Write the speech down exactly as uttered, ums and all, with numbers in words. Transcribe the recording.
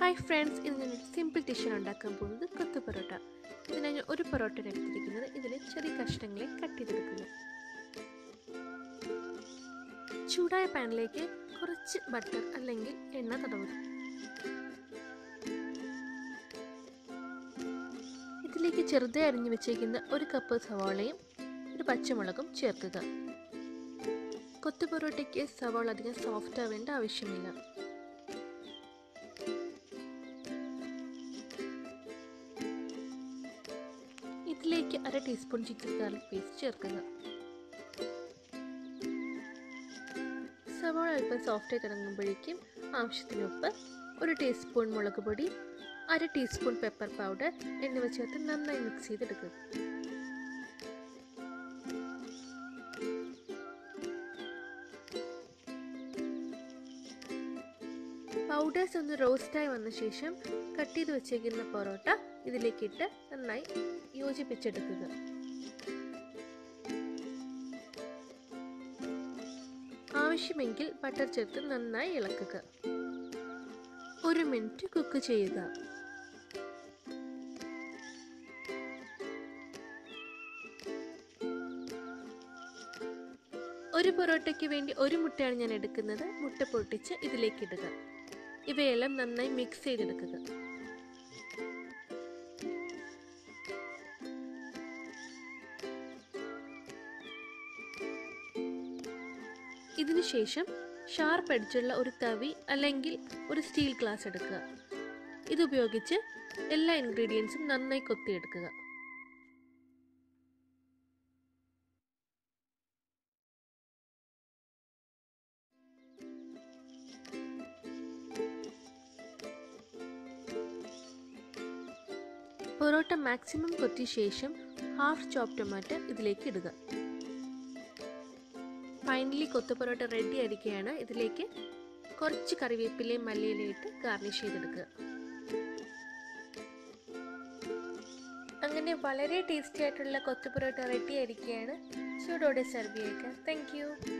Hi friends, ഇന്ന് ഞാൻ simple ഡിഷാണ് ഉണ്ടാക്കാൻ പോകുന്നത്, കൊത്തു പൊറോട്ട. ഇതിനായി ഞാൻ ഒരു പൊറോട്ട എടുത്തിരിക്കുന്നത്. ഇതിൽ ചെറിയ കഷ്ണങ്ങളെ കട്ട് ചെയ്തെടുക്കുക. ചൂടായ പാനിലേക്ക് കുറച്ച് ബട്ടർ അല്ലെങ്കിൽ എണ്ണ തടവുക. ഇതിലേക്ക് ചെറുതായി അരിഞ്ഞു വെച്ചേക്കുന്ന ഒരു കപ്പ് സവാളയും ഒരു പച്ചമുളകും ചേർക്കുക. കൊത്തു പൊറോട്ടയ്ക്ക് സവാള അധികം സോഫ്റ്റ് ആവേണ്ട ആവശ്യമില്ല. ഇതിലേക്ക് അര ടീസ്പൂൺ ജിഞ്ചർ ഗാർലിക് പേസ്റ്റ് ചേർക്കുക. സവാള അല്പം സോഫ്റ്റായി തുടങ്ങുമ്പോഴേക്കും ആവശ്യത്തിന് ഉപ്പ്, ഒരു ടീസ്പൂൺ മുളക് പൊടി, അര ടീസ്പൂൺ പെപ്പർ പൗഡർ എന്നിവ ചേർത്ത് നന്നായി മിക്സ് ചെയ്തെടുക്കുക. പൗഡേഴ്സ് ഒന്ന് റോസ്റ്റായി വന്ന ശേഷം കട്ട് ചെയ്ത് വെച്ചേക്കുന്ന പൊറോട്ട ഇതിലേക്കിട്ട് നന്നായി യോജിപ്പിച്ചെടുക്കുക. ആവശ്യമെങ്കിൽ ബട്ടർ ചേർത്ത് നന്നായി ഇളക്കുക. ഒരു മിനിറ്റ് കുക്ക് ചെയ്യുക. ഒരു പൊറോട്ടയ്ക്ക് വേണ്ടി ഒരു മുട്ടയാണ് ഞാൻ എടുക്കുന്നത്. മുട്ട പൊട്ടിച്ച് ഇതിലേക്ക് ഇടുക. ഇവയെല്ലാം നന്നായി മിക്സ് ചെയ്തെടുക്കുക. ഇതിനുശേഷം ഷാർപ്പ് എഡ്ജുള്ള ഒരു തവി അല്ലെങ്കിൽ ഒരു സ്റ്റീൽ ഗ്ലാസ് എടുക്കുക. ഇതുപയോഗിച്ച് എല്ലാ ഇൻഗ്രീഡിയൻസും നന്നായി കൊത്തിയെടുക്കുക. പൊറോട്ട മാക്സിമം കൊത്തിയ ശേഷം ഹാഫ് ചോപ്പ് ടൊമാറ്റോ ഇതിലേക്ക് ഇടുക. ഫൈനലി കൊത്തു പൊറോട്ട റെഡി ആയിരിക്കുകയാണ്. ഇതിലേക്ക് കുറച്ച് കറിവേപ്പിലയും മല്ലിയിലയും ഇട്ട് ഗാർണിഷ് ചെയ്തെടുക്കുക. അങ്ങനെ വളരെ ടേസ്റ്റി ആയിട്ടുള്ള കൊത്തു പൊറോട്ട റെഡി ആയിരിക്കുകയാണ്. ചൂടോടെ സെർവ് ചെയ്യുക. Thank U.